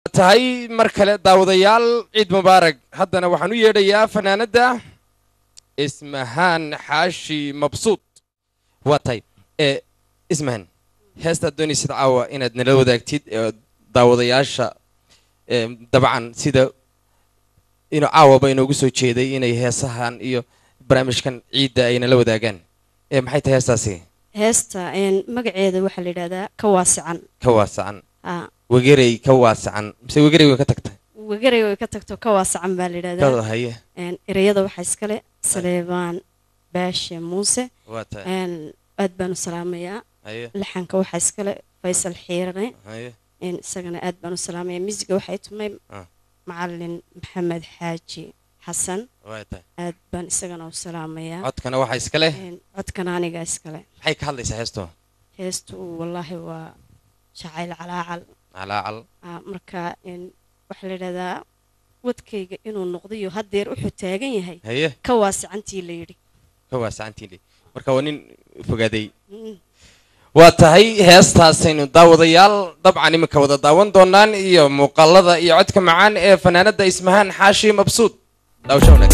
tahay mar kale daawadayaal ciid mubaarak haddana waxaan u yeedhayaa fanaanada ismahaan xaashi mabsuud waa tahay ismahaan heestaad doonaysid caawa inaad nala wadaagtid daawadayaasha dabcan sida inuu caawaba inoogu soo jeeday inay heesahan iyo barnaamijkan ciidda ay nala wadaagaan maxay tahay heestaasi heesta magaceeda waxaa la yidhahdaa ka waasacan وجري كواسعن بس وجري وكتكت وجري وكتكت كواسعن باليدا كذا هي رياضة وحسكلة سليمان باش موسى أدبان السلامية لحن كوحسكلة فيصل حيرني سجن أدبان السلامية ميزك وحيتم معلم محمد حاجي حسن أدبان سجن السلامية عد كنا وحسكلة عد كنا أنا جاسكلة حيك هذا سهستو والله هو شعيل على مركا إن وحلل هذا ودكي إنه النقدي وهدير وحتاجين هي كواس عنتي ليري كواس عنتي لي مركا ونين فجدي وتهي هستاسين داوديال طبعا مكودا داون دونان إيه مقلدة يعدك معان إيه فنانة اسمها حاشي مبسوط لو شونك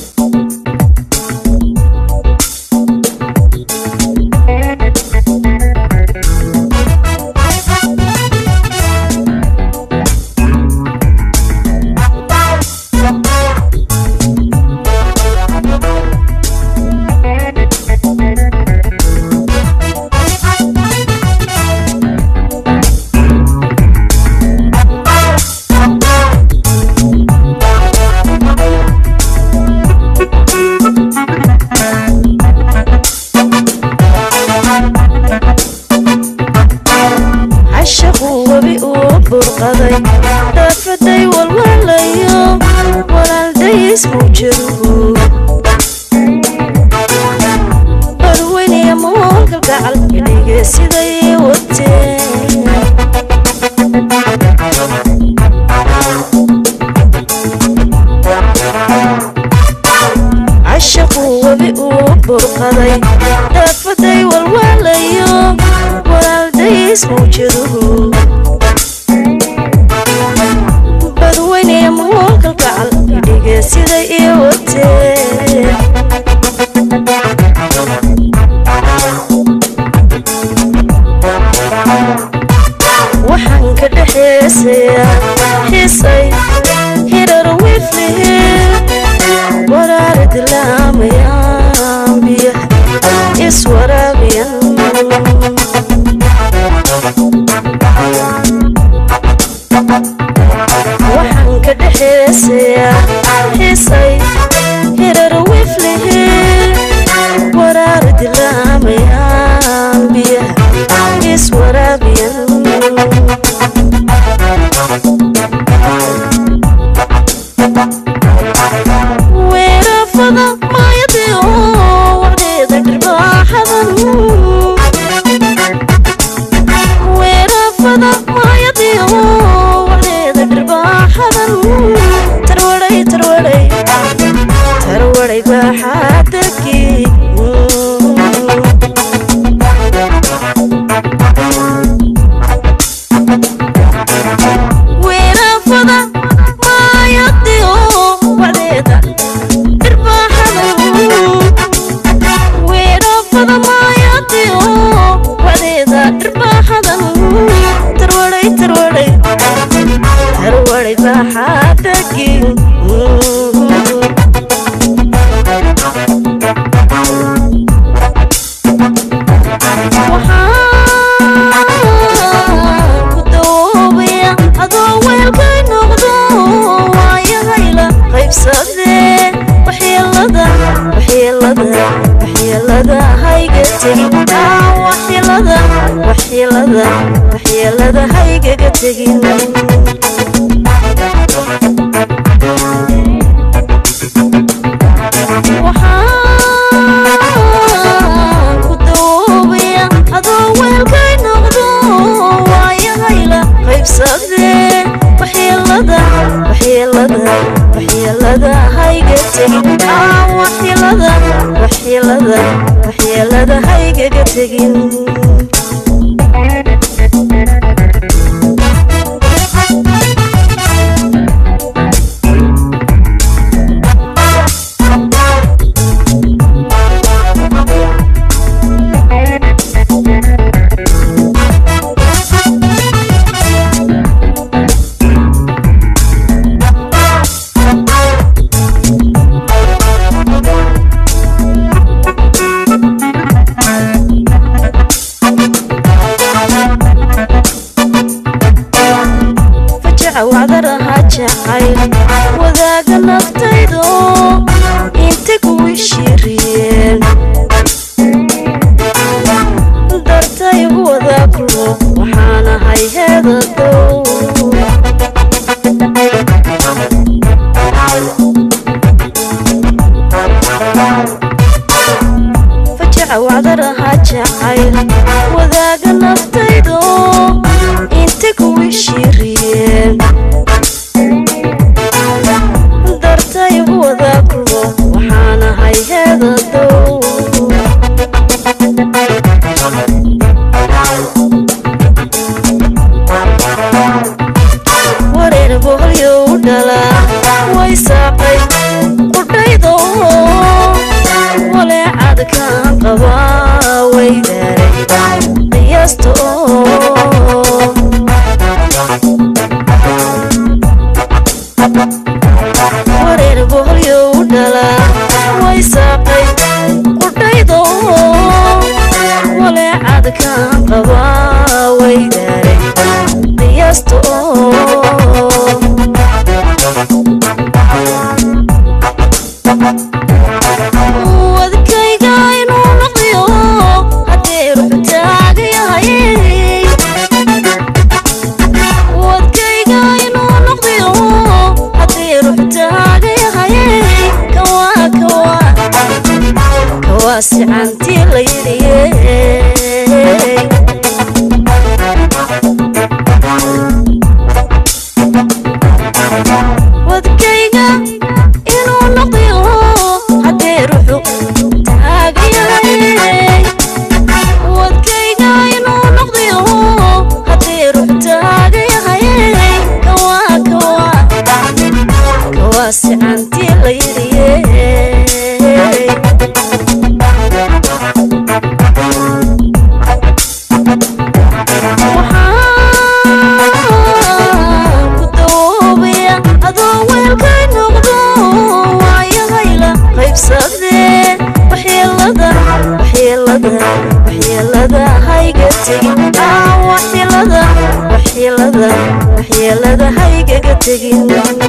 دافدي والولايو والدي اسمو جرو بروين يا موك القعل يليق سيدي وطين عشقوا وبيقوا برقضي دافدي والولايو والدي اسمو جرو بدويني موك القعل يليق سيدي وطين وحن كده حسي هيرر ويفلي ورارد لام يا بيه يسورا بيان وحن كده حسي هيرر ويفلي ورارد لام يا بيه يسورا بيان ويرفض ما يضيع وعليه الرباح ويرفض ما يضيع وعليه الرباح ترولي ترولي ترولي بحدك ويرفض ما يضيع وعليه ويرفض ما يضيع وعليه الرباح ترولي ترولي ترولي بحدك وحيلة هايقة تجين كدوبيا أضوّل كي نغضو ويا هيلا غيب صدري وحيلة هايقة تجين وحيلة هايقة تجين فجع وعذرها جعيل وذاق نفتيدو انتك وشيرين درتي هو ذاكلو وحانا هاي هذا الدو فجع وعذرها جعيل وذاق نفتيدو انتك وشيرين درتي هو ذاكلو وحانا هاي هذا الدو ورين بوغليو دلا ويساقي قرديدو ولا عاد كان قبا ويداري قياستو ورين بوغليو دلا ويساقي قرديدو ولا عاد كان قبا ويداري قياستو wadkayga inuu noqdiyo haddii ruux taagayahay wadkayga inuu noqdiyo haddii ruux taagayahay kawaa sicantii la yidhiyey wadkayga inuu noqdiyo haddii ruuxu taagayahay wadkayga inuu noqdiyo haddii ruux taagayahay kawaa sicantii la yidhiyey وحيلada hayga tagin waxyeelada haygaga tagin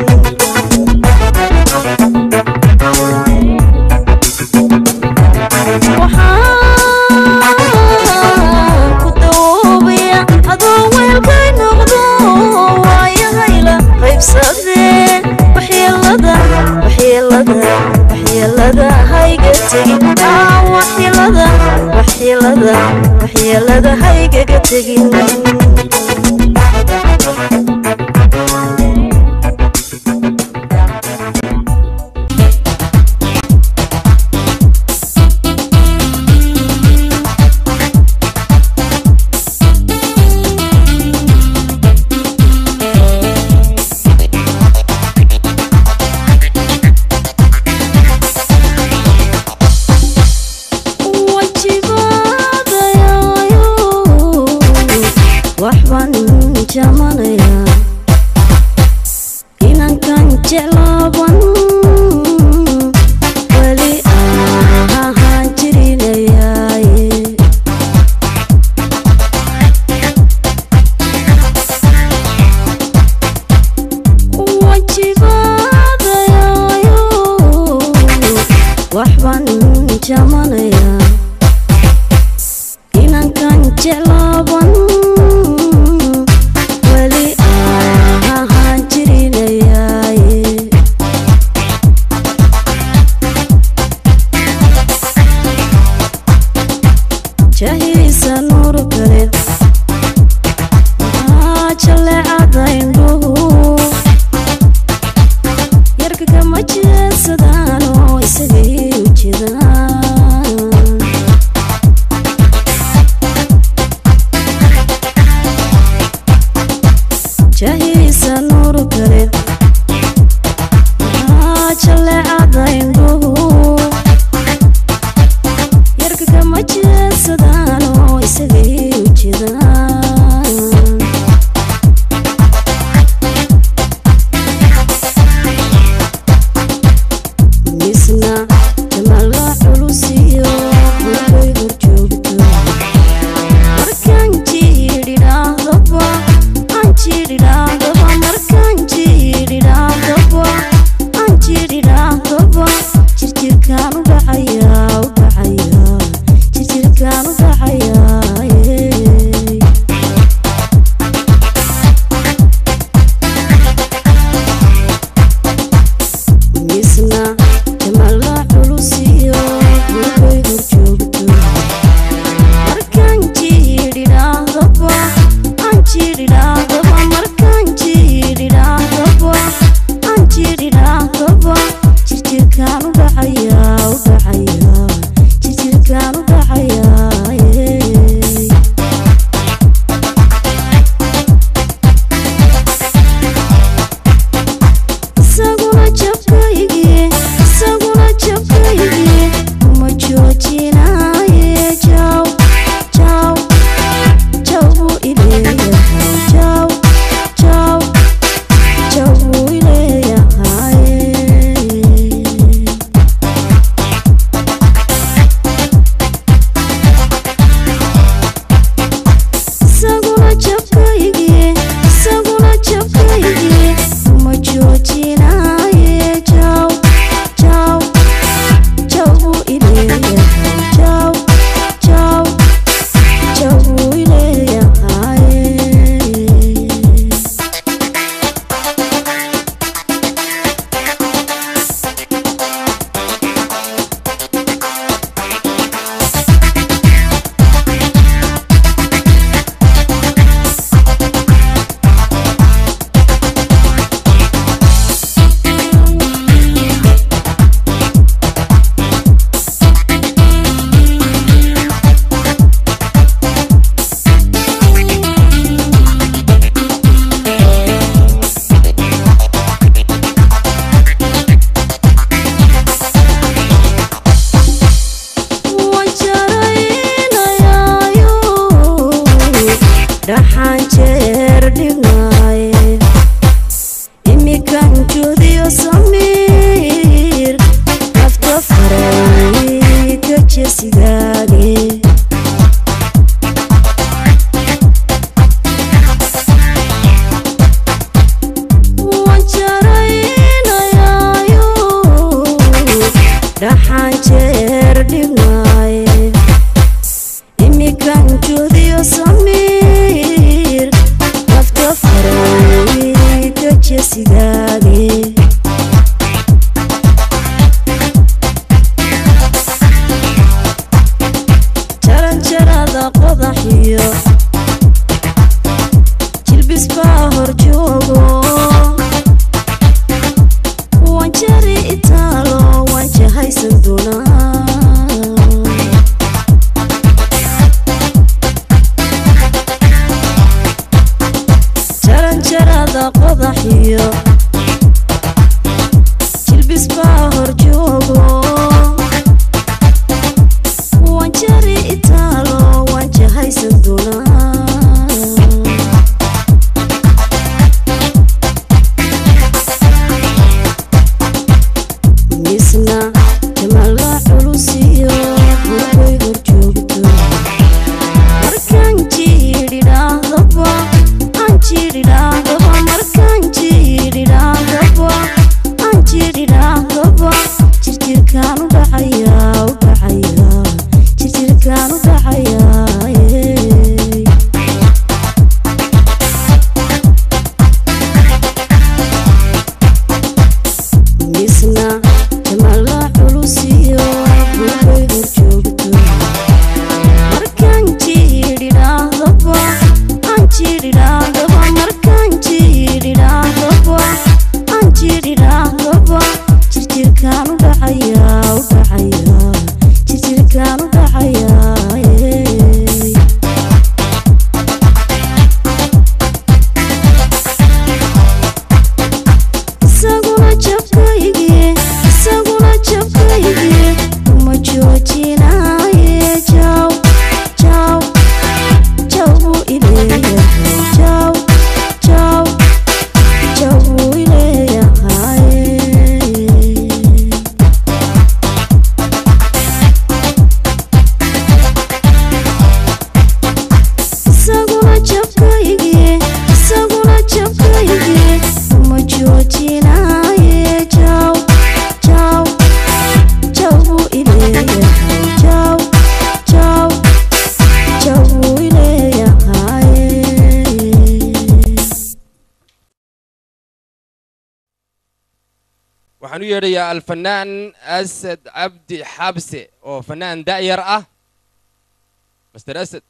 waxaan ku dawoobaya adoo weelkay noqdo waayahayla qaybsadee waxyeelada hayga tagin waxyeelada haygaga tagin inankan jeclaaban weli ahaan jirinayaaye wajibaadayaayo waxbaan jamanayaa inankan jeclaaban jahiisa nuur kale jaleecada indhuhu yarka kama jeedsadaan oo isagay u jedaan jahiisa nuur kale jaleecada indhuhu yarka kama jeedsadaan oo isagay u jedaan misna jamala culusiyo markay horjoogto markaan jiidhidhaahdaba marka janjarada qodaxiyo jilbis baa hor joogo waan jari itaalo waan jahaysan doonaa misna jamala culusiyo burbay hor joogto markaan jiidhidhahdaba aan jiidhidhahdaba markaan jiidhidhahdaba aan jiidhidhahdaba jirjirkaan u dhacayaa u dhacayaa jirjirkaan u dhacayaa misna jamala culusiyo burbay hor joogto markaan jiidhidhahdaba aan jiidhidhahdaba markaan jiidhidhahdaba aan jiidhidhahdaba jirjirkaan u dhacayaa u dhacayaa jirjirkaan u dhacayaa isaguna jabkaygii uma joojinaaye jaw jaw jaw buu ileeyahay jaw jaw jaw buu ileeyahay isaguna jabkaygii uma joojinaaye jaw jaw jaw buu ileeyahay jaw jaw jaw buu ileeyahay waxaan u yeedhayaa alfanaan asad cabdi xabse oo fanaan da'yar ah master asad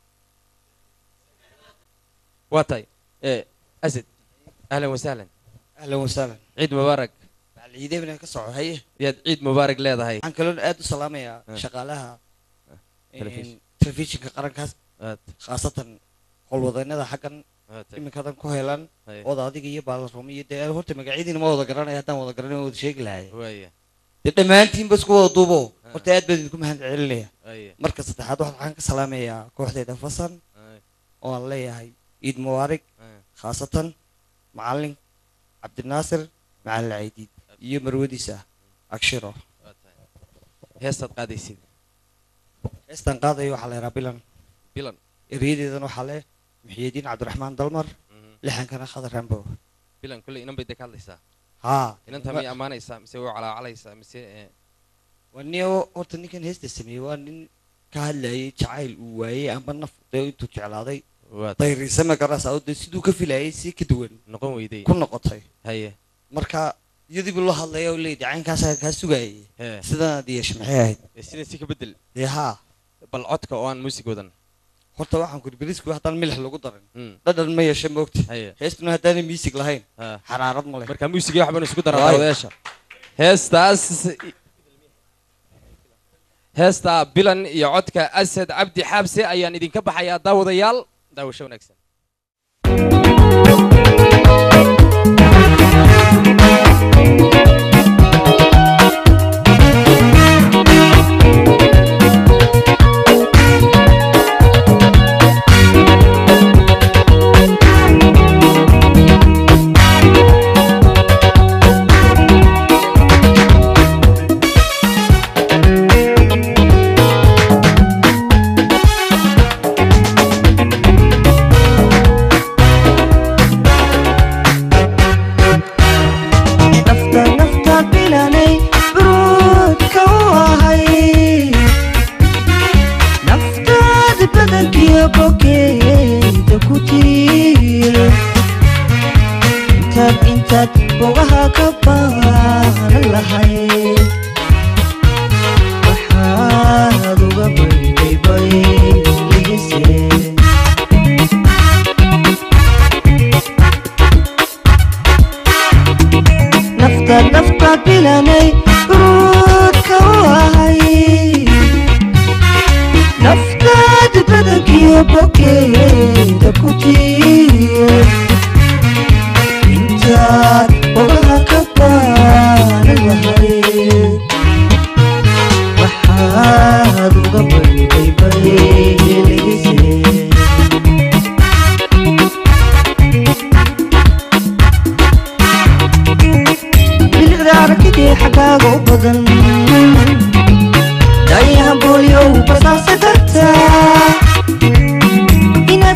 waa tahay asad ahlan wasahlan أهلا وسهلا ciid mubaarak العيدين من كسر هي yaad ciid mubaarak leedahay عن كلون أدو سلامة يا شغالها تلفزيون كقرن كاس خاصة كل وضعنا ذا حقا من كذا كهلان وضع هذيك يبال رومية ده هو تمك عيدين ما وضع قرنا يهتم وضع قرنا وضع شيء كلاهي تتمان تيم بس كوا ضوبه وتأد بدكم هند عليه مركز الاتحاد واحد عن سلامة يا كوحدة تفصل والله يا هاي عيد مبارك خاصة معلم عبد الناصر مع العيدين يوم روديسة أكشره heestaad qaadaysid heestan qaadayo waxaa la yidhaha bilan bilan eryadeedana waxaa leh muxyidiin cabdiraxmaan dalmar lixankana khadar rambo bilan kulley inan bay de ka hadlaysaa haa inanta may ammaanaysaa mise way calaacalaysaa mise waa nin horta ninkan heesta sameeyey waa nin ka hadlayay jacayl uu waayey amba naf dee intuu jeclaaday dayriisama garasa oo dee siduu ka filayay si ka duwan noqon weyday ku noqotay haye marka iyadiibu loo hadlaya oo leeyahay caynkaas kaa sugayay sidanaad yeeshay maxay ahayd sina si ka bedel dee haa bal codka oo aan muusig wadan horta waxaan ku birisku haddaan milix lagu darin dhadhan ma yeesha moogta heestuna haddaanay miisig lahayn xaraarad ma leh marka muusigii waxbaan isku daraa daawadayaasha heestaa bilan iyo codka asad cabdi xaabse ayaan idinka baxayaa daawadayaal daawasho wanaagsan حقاق وبدن دايها بوليو بصاصة درتا إناد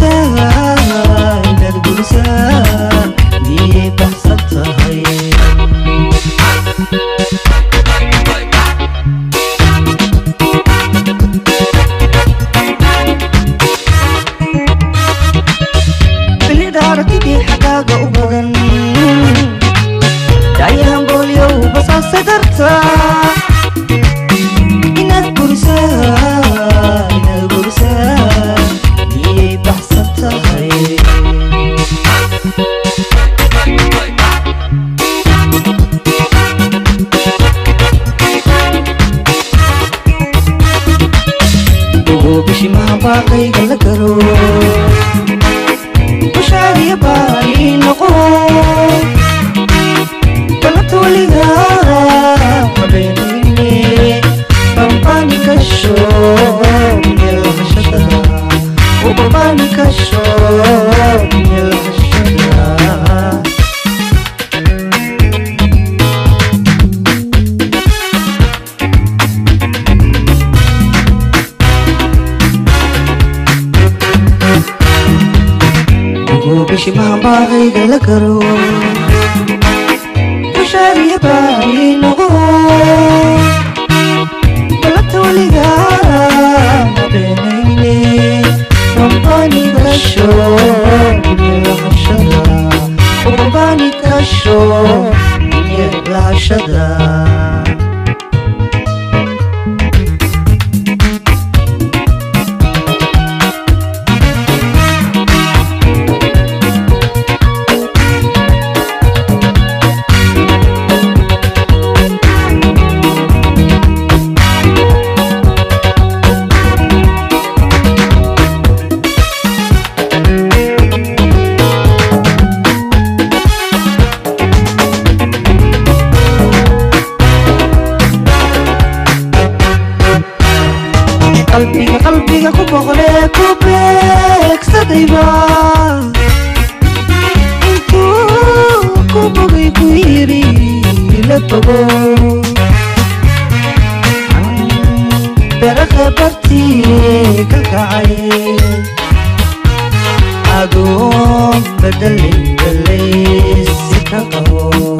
بورسا دي بحصتها هي بالإدارة حقاق وبدن دايها بوليو بصاصة درتا إناد بورسا دي بحصتها هي بشي ما باقي قلقرو وشاري بالي نقول بلت وليها بيني بمباني كشو يلغشتها وبمباني كشو يلغشتها بشي ما باغي قلقرو وشاري بالي نقول بلت وليها بيني رمضاني كشوف يلغشدا رمضاني كشوف يلغشدا قلبي كبغلك وبك صديبا انتو كبغي كويري لبغو برغبتي كالكعي أقوم بدلي دلي سكاكو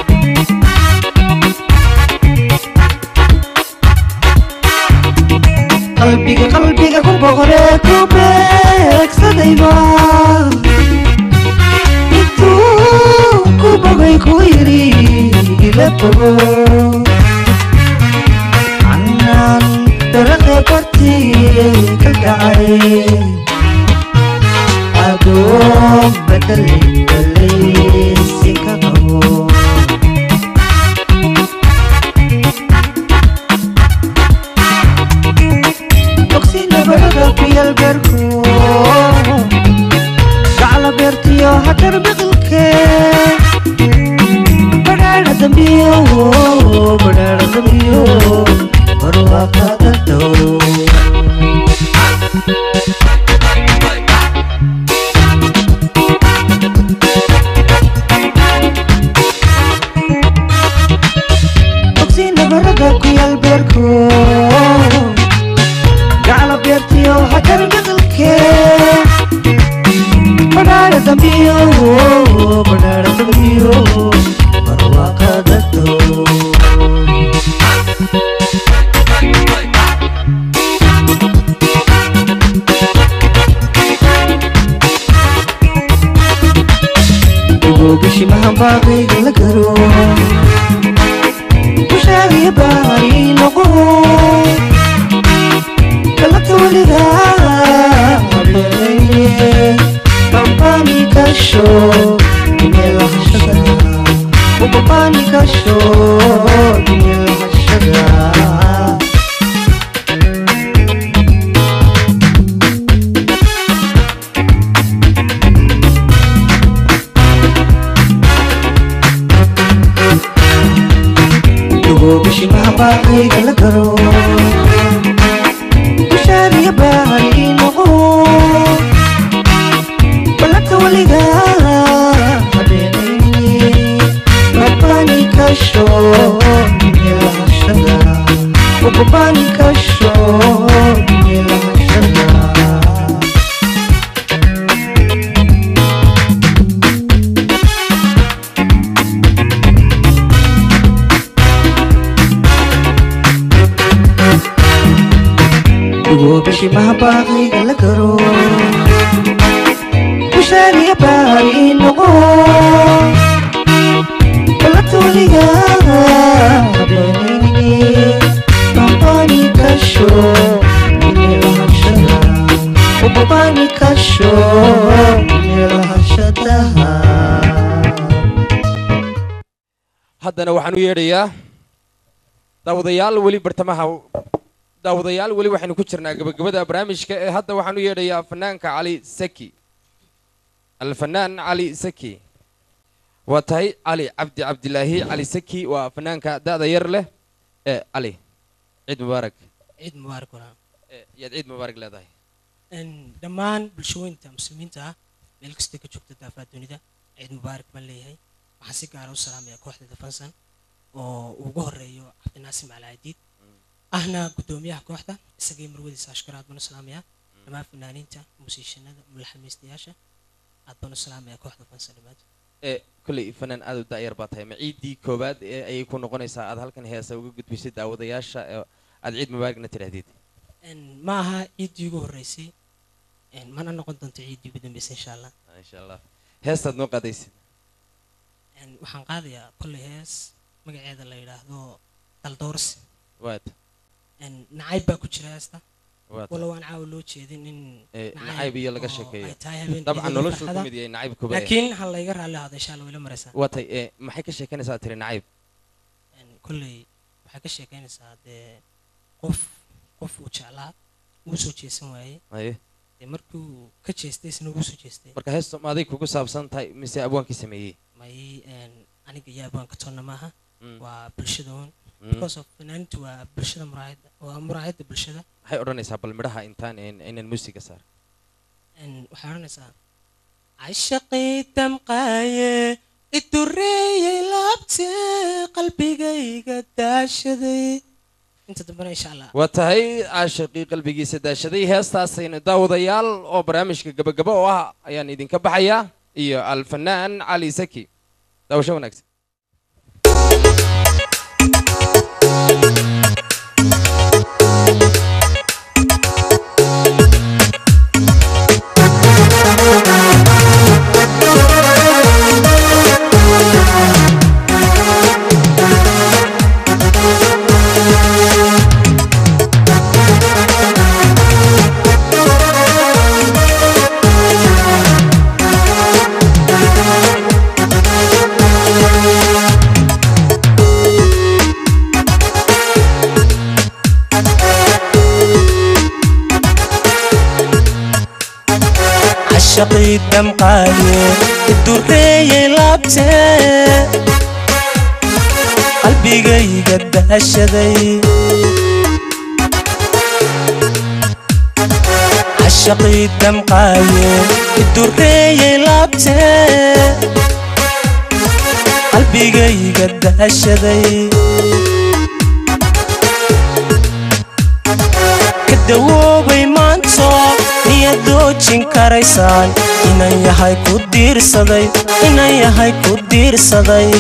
قلبي كبغلك وبك صديبا انتو كبغي كويري لبغو عنان برغبتي كالكعي أقوم بدلي دلي سكاكو في البركو على بيرتيو هكر بغلك بدار دميو برواقا دردو أقسين بردك في البركو على بيرتيو هكر بغلك بدار دميو برواقا دردو بشي ما باقي قلقرو وشاري بالي نقول بلت وليها بيني بمباني كشو يلغشدا وبمباني كشو يلغشدا بشي ما باقي قلقرو وشاري بالي نقول بلت وليها بيني بمباني كشو بشي ما باغي لقرو وشاني باغي نغو بلطولي بلونيني باباني كشو مني الهشدا وباباني كشو مني الهشدا haddana waxaan u yeedhayaa daawadayaal weli bartamaha daawadayaal weli waxaynu ku jirnaa gabagabada barnaamijka ee hadda waxaan u yeedhayaa fanaanka cali saki alfanaan cali saki waa tahay cali cabdilaahi cali saki waa fanaanka da'da yar leh ee cali ciid mubaarak walaal yaad ciid mubaarak leedahay dhammaan bulshooyinka muslimiinta ah meel kasta ka joogta daafaha dunida ciid mubaarak baan leeyahay waxaan si gaara u salaamayaa kooxda dafansan oo ugu horeeyo cabdinaasir macalcadiid ahna gudoomiyaha kooxda isagii marwadiisa ashkaraad baan u salaamayaa dhammaan fanaaniinta musiishanada mulaxamiistayaasha aad baan u salaamayaa kooxda dafansan dhammaad kulley fanaan aad u da'yar baa tahay ma ciiddii koowaad ee ayay ku noqonaysaa aad halkan heesa uga gudbisay daawadayaasha aad ciid mubaaragna tidhaahdid ma aha ciiddii ugu horreysay mana noqon doonto ciiddii ugu dambeysay insha allah heestaad noo qaadaysid waxaan qaadayaa kolley hees magaceeda la yidhaahdo daldoorsi waad nacayb baa ku jira heesta walow aan caawa loo jeedin in nacayb iyo laga sheekeeyo ay tahay habeen dabcan noloshu ku mid yahay nacayb kuba laakiin hal layga raalli ahdo insha allah wayla maraysaa waatay maxay ka sheekanaysaa tiri nacayb kolley waxay ka sheekanaysaa dee qof uu jeclaa uu soo jeesan waayey dee markuu ka jeestay isna ugu soo jeestay marka heestu ma adig kugu saabsan tahay mise abwaankii sameeyey may aniga iyo abwaanka toonna maaha waa bulshadoon because of fanaaniintu waa bulshada muraayadda waa muraayadda bulshada waxay odhanaysaa bal midhaha intaan inaan muusiga saar waxay odhanaysaa cashaqii damqaaye idureeyey laabte qalbigayga daashaday inta dambena insha allah waa tahay caashaqii qalbigiisa daashaday heestaasaynu daawadayaal oo barnaamijka gabagabo oo ah ayaan idinka baxayaa iyo alfanaan cali saki daawasho wanaagsan عشقي دمقاية الدرية لابتة قلبي قد هالشذي عشقي دمقاية الدرية لابتة قلبي قد هالشذي كدوبي مانتو niyadoojin karaysaan inan yahay ku diirsaday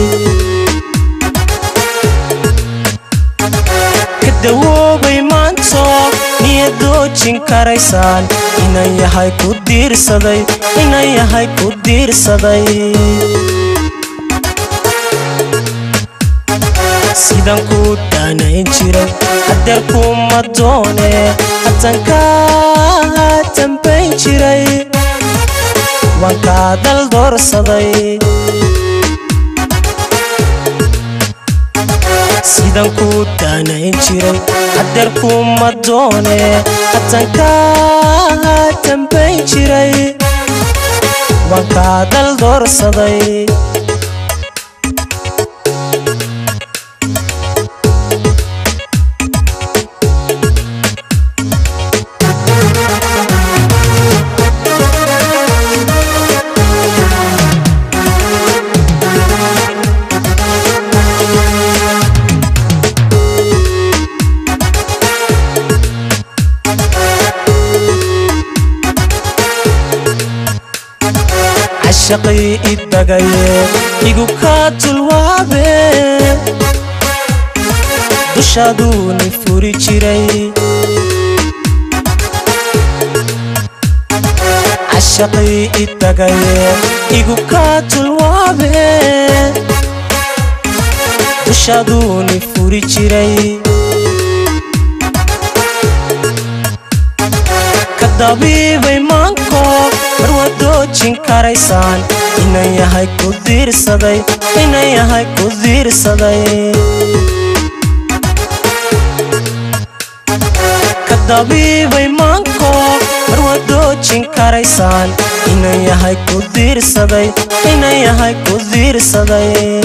kadawoobay maanto niyadoojin karaysaan inan yahay ku diirsaday sidan ku daanayn jiray hadeer kuma doone hatan kaa dambayn jiray waan kaa daldoorsaday sidan ku daanayn jiray hadeer kuma doone hatan kaa dambayn jiray waan kaa daldoorsaday عشقي إدقاية إيقو كاتل وابي دوشادوني فوري جيري عشقي إدقاية إيقو كاتل وابي دوشادوني فوري جيري كدابيبي مانكو marwadoojin karaysaan inay yahay ku diirsaday inay yahay ku diirsaday kadabiibay maanko marwadoojin karaysaan inay yahay ku diirsaday inay yahay ku diirsaday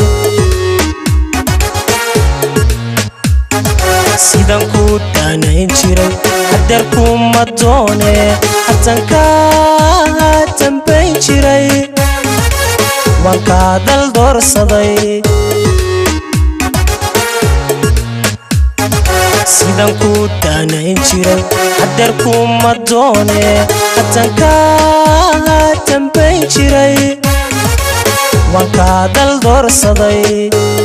sidan ku daanayn jiray hadeer kuma doone hatanka dambayn jiray waan kaa dal doorsaday sidan ku daanayn jiray hadeer kuma doone hatanka dambayn jiray waan kaa dal doorsaday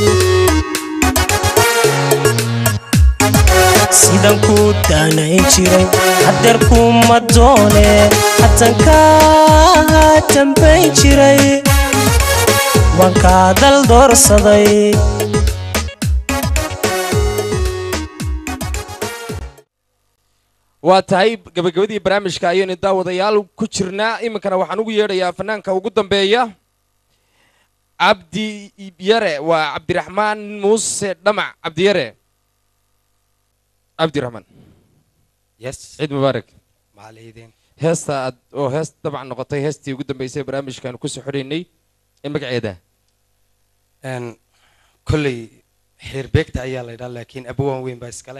sidan ku daanayn jiray hadeer kuma doone hatanka dambayn jiray waan kaa dal doorsaday waa tahay gabagabadii barnaamijka ayaynu daawadayaal ku jirnaa iminkana waxaan ugu yeedhayaa fanaanka ugu dambeeya cabdi yare waa cabdiraxmaan muuse dhamac cabdiyare cabdiraxmaan yes ciid mubaarak maaliidin heesta oo hees dabcan noqotay heestii ugu dambeysay barnaamijkan ku soo xidhaynay ee magaceeda kolley xeer beegta ayaa la yidhaha laakiin abwaan weyn baa iskale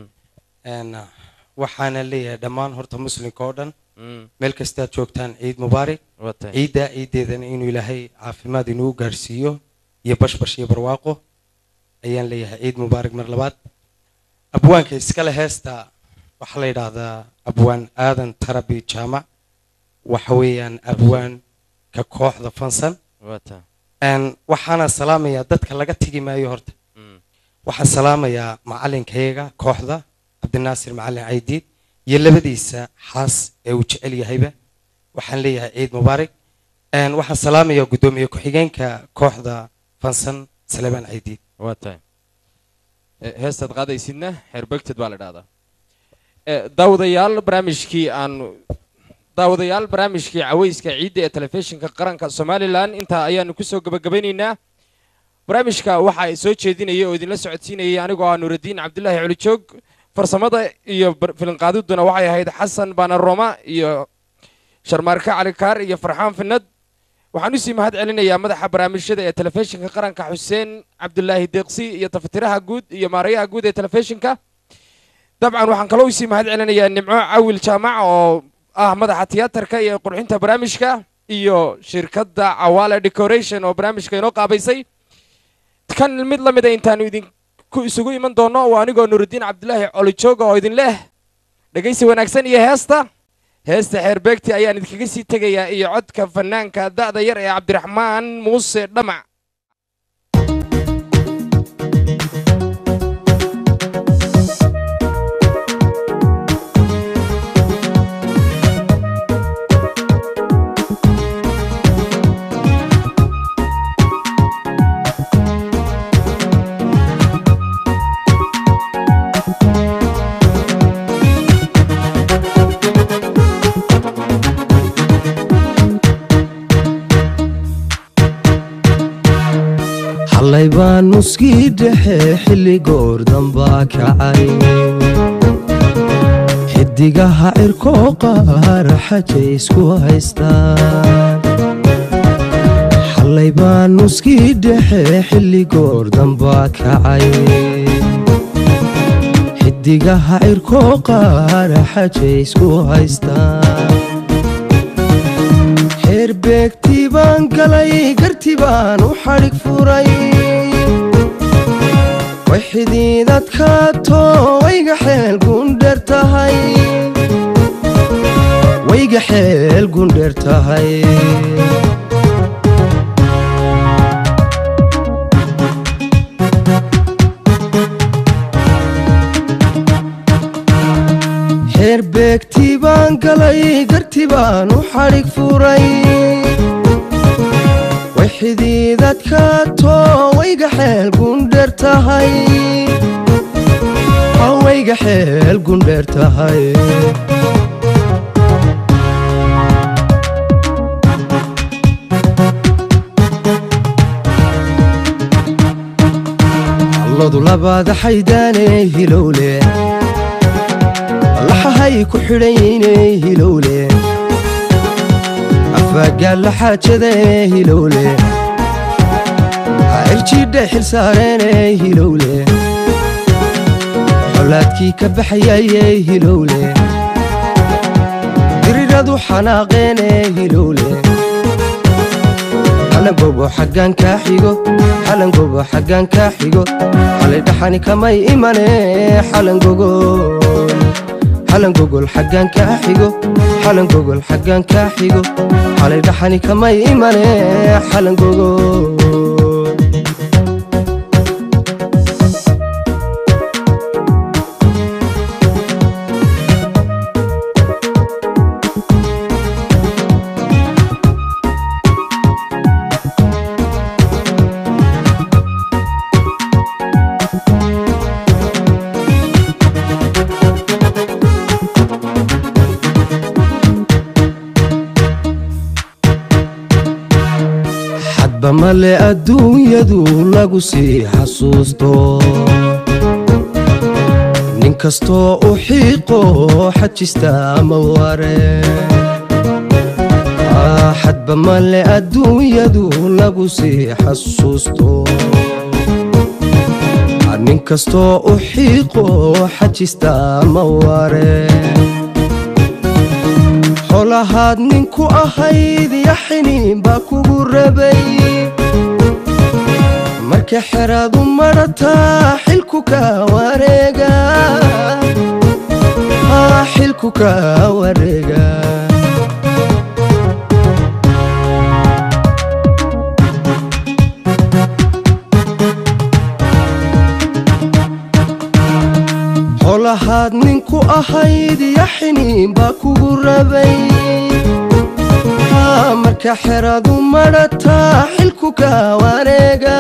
waxaana leeyahay dhammaan horta muslimka oo dhan meel kastaad joogtaan ciid mubaarak ciiddeedana inuu ilaahay caafimaad inuu gaarsiiyo iyo bashbash iyo barwaaqo ayaan leeyahay ciid mubaarak mar labaad abwaanka iskale heesta waxaa la yidhaahdaa abwaan aadan tarabi jaamac waxa weeyaan abwaan ka kooxda fansan waxaana salaamayaa dadka laga tegi maayo horta waxaan salaamayaa macalinkayaga kooxda cabdinaasir macalin caydiid iyo labadiisa xaas ee uu jecel yahayba waxaan leeyahay ciid mubaarak waxaan salaamayaa guddoomiye ku-xigeenka kooxda fansan salebaan caydiid heestaad qaadaysidna xeerbegted baa la dhahdaa daawadayaal barnaamijkii cawayska ciidda ee telefishinka qaranka somalilan intaa ayaanu kusoo gabagabaynaynaa barnaamijka waxaa soo jeedinaya oo idinla socodsiinayay anigoo ah nuuraddiin cabdulaahi culijoog farsamada iyo filinqaadiduna waxay ahayd xasan baanaroma iyo sharmaarka calikaar iyo farxaan finad waxaan usii mahad celinayaa madaxa barnaamijyada ee telefishinka qaranka xuseen cabdulaahi deeqsi iyo tafatiraha guud iyo maarayaha guud ee telefishinka dabcan waxaan kaloo usii mahad celinayaa nimco cawil jaamac oo ah madaxa tiyaatarka iyo qurxinta barnaamijka iyo shirkadda cawaale decoration oo barnaamijka inoo qaabaysay kan mid la mid a intaanu idinku isugu iman doono waa anigoo nuuraddiin cabdulaahi colijooga oo idin leh dhegaysi wanaagsan iyo heesta xeerbeegti ayaan idinkaga sii tegayaa iyo codka fanaanka da'da yar ee cabdiraxmaan muuse dhamac baan muskii dhexe xilli goor dambaa kacay xidigaha cirkoo qaar xajay isku haystaan xallay baan muskii dhexe xilli goor dambaa kacay xidigaha cirkoo qaar xajay isku haystaan xeerbeegtii baan galay gartii baan u xadhig furay way xidiidadkaato wayga xeel gundher tahay wayga xeel gundher tahay galay dartii baan u xadhig furay way xidhiidadkaato wayga xeel gundheer tahay wayga xeel gundheer tahay alladu labaada xaydaane hilowle laxahay ku xidhayne hilowle afagaal la xaajade hilowle cirjidhe xil saareene hilowle xolaadkii ka baxayaye hilowle diriradu xanaaqeene hilowle xalangobo xaggaan kaa xigo xalangobo xaggaan kaa xigo xalay dhaxani kamay imane xalangogol xaggaan kaa xigo xalangogol xaggaan kaa xigo xalay dhaxani kamay imane xalangogol male adduunyadu lagu sii xasuusto nin kastoo u xiiqo xajista ama ware xadba male adduunyadu lagu sii xasuusto nin kastoo u xiiqo xajista ama ware xolahaad ninku ahayd yaxiniin baa kugu rabay markay xeraadu marataa xilku ka wareega xilku ka wareega xolahaad ninku ahayd yaxiniin baa kugu rabay marka xeraadu marataa xilku ka wareega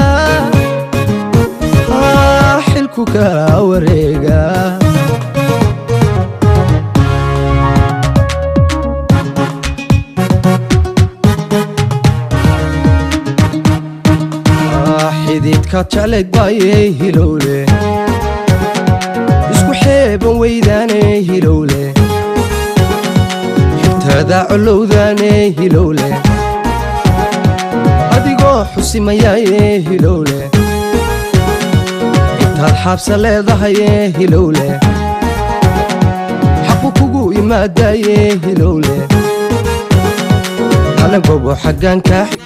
xilku ka wareega xidhiidkaad jeclayd baayey hilowle isku xeeban weydaane hilowle xigtaada colowdaane hilowle adigoo xusimayaaye hilowle intaad xaabsa leedahaye hilowle xaqu kugu imaadaaye hilowle xalangobo xaggaan kaa